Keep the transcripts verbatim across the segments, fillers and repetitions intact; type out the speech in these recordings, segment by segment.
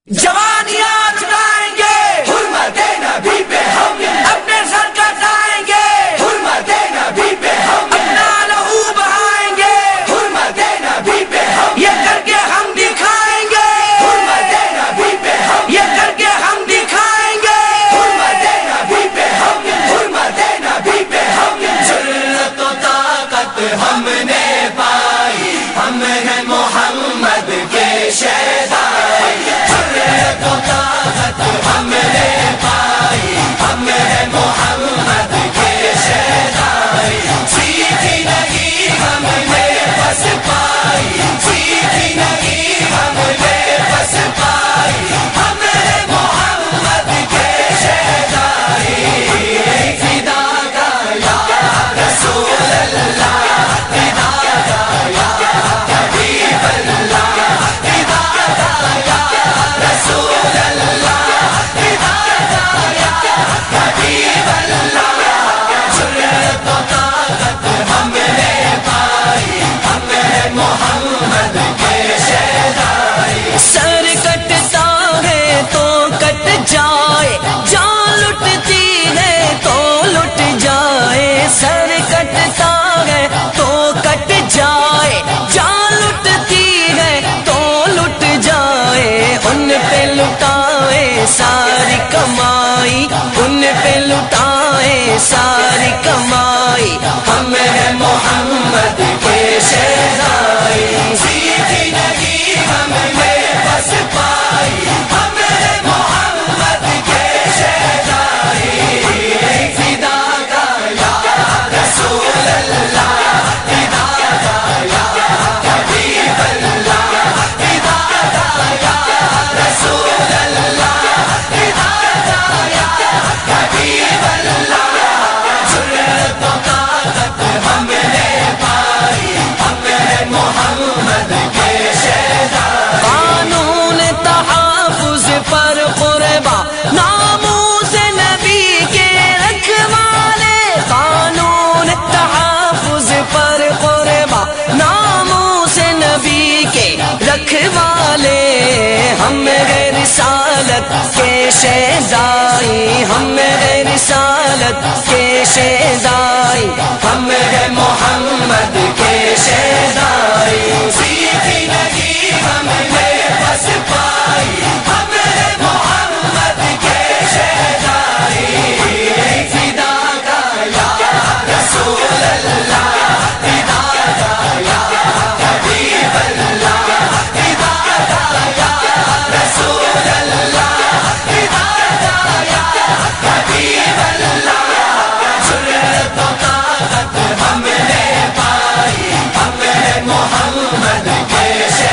جوانیاں چڑھائیں گے حرمت نبی پہ ہم اپنے سر کٹائیں گے حرمت نبی پہ ہم اپنا لہو بہائیں گے حرمت نبی پہ ہم یہ کر کے ہم دکھائیں گے حرمت نبی پہ ہم یہ کر کے ہم دکھائیں گے حرمت نبی پہ ہم حرمت نبی پہ ہم جرأت و طاقت ہم نے پائی ہم ہیں محمد کے شہدائی ہم نے پائی ہم ہیں محمد کے شہدائی سیکھی نہیں ہم نے بس پائی سیکھی نہیں ہم نے بس پائی ہم ہیں محمد کے شہدائی فدا کا یا رسول اللہ فدا کا یا حبیب اللہ فدا کا یا رسول اللہ سر کٹتا ہے تو کٹ جائے جان لٹتی ہے تو لٹ جائے سر کٹتا ہے تو کٹ جائے جان لٹتی ہے تو لٹ جائے ان پہ لٹائے ساری کمائی ان پہ لٹائے ساری کمائی ہم ہیں محمد کے شہدائی سیکھی نہیں ہم نے بس پائی ہم ہیں محمد کے شہدائی فدا کا یا رسول اللہ فدا کا یا حبیب اللہ فدا کا یا رسول اللہ فدا کا یا حبیب اللہ جرأت و طاقت ہم نے پائی ہم ہیں محمد کے شہدائی قانون تحفظ پر قربا ناموس نبی کے رکھوالے قانون تحفظ پر قربا ناموس نبی کے رکھوالے ہم ہیں رسالت کے شہدائی ہم ہیں رسالت کے شہدائی ہم ہیں محمد کے شہدائی سیکھی نہیں ہم نے بس پائی ہم ہیں محمد کے شہدائی فدا کا یا رسول اللہ فدا کا یا حبیب اللہ فدا کا یا رسول اللہ فدا کا یا حبیب اللہ جرأت و طاقت ہم نے پائی ہم ہیں محمد کے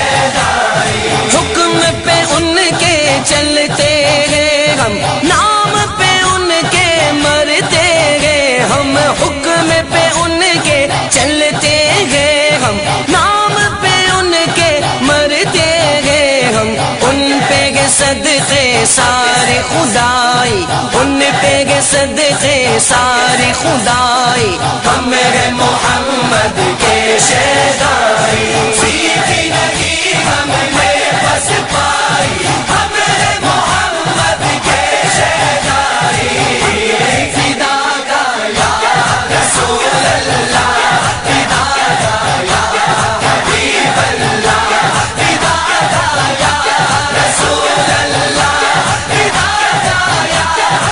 شہدائی حکم پہ ان کے چلتے ہیں ہم نام پہ ان کے مرتے ہیں ہم حکم پہ ان کے چلتے ہیں ہم نام پہ ان کے مرتے ہیں ہم ان پہ گے صدقے ساری خدائی ان پہ گے صدقے ساری خدائی ہم ہیں محمد کے شہدائی سیکھی نہیں ہم نے بس پائی ہم ہیں محمد کے شہدائی فدا کا یا رسول اللہ فدا کا یا حبیب اللہ فدا کا یا رسول اللہ فدا کا یا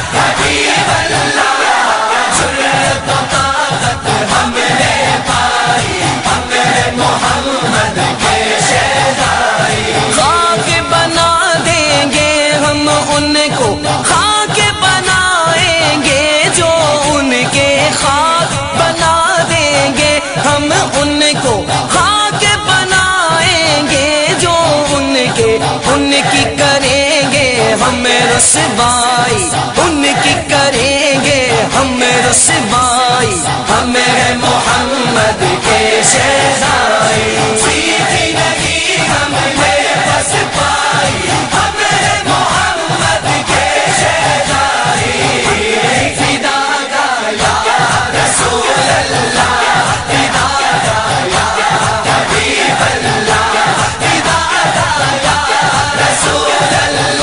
حبیب اللہ جرأت و طاقت ہم نے پائی ہم ہیں محمد کے شہدائی خاک بنا دیں گے ہم ان کو خاک بنائیں گے جو ان کے خاک بنا دیں گے ہم ان کو خاک بنائیں گے جو ان کے ان کی کریں گے ہم رسوائی ان کی کریں گے ہم رسوائی ہم ہیں محمد کے شہدائی سیکھی نہیں ہم نے بس پائی ہم ہیں محمد کے شہدائی فدا کا یا رسول اللہ فدا کا یا حبیب اللہ فدا کا یا رسول اللہ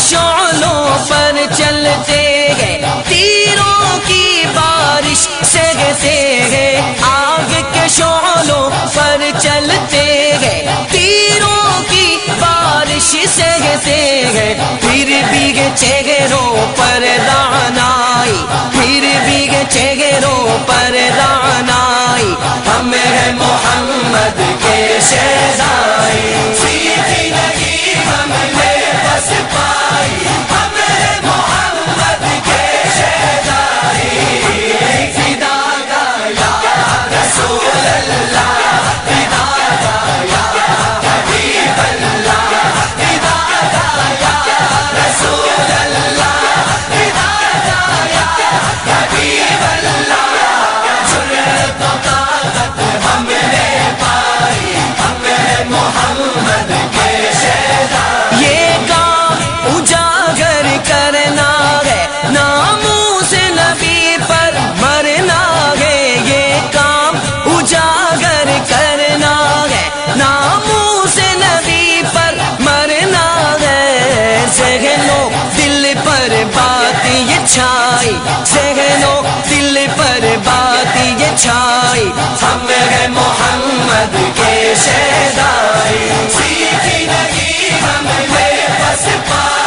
شعلوں پر چلتے ہیں، تیروں کی بارش سہتے ہیں، آگ کے شعلوں پر چلتے ہیں، تیروں کی بارش سہتے ہیں، پھر بھی چہروں پر رعنائی، پھر بھی چہروں پر رعنائی، ہم ہیں محمد کے شہزائی، سیکھی نہیں ہم نے بس پائی، ہم ہیں محمد کے شہزائی، فدا کا یا رسول اللہ، فدا کا یا حبیب اللہ، فدا کا یا رسول اللہ، فدا کا یا حبیب اللہ، جرأت و طاقت ہم نے پائی، ہم ہیں محمد کے شہزائی، یہ کام اجاگر کرنا ہے، ناموس نبی پر مرنا ہے، یہ کام اجاگر کرنا ہے، ناموس نبی پر مرنا ہے، ذہنوں دل پر بات یہ چھائی، ذہنوں دل پر بات یہ چھائی، ہم ہیں محمد کے شہزائی، سیکھی نہیں ہم نے بس پائی۔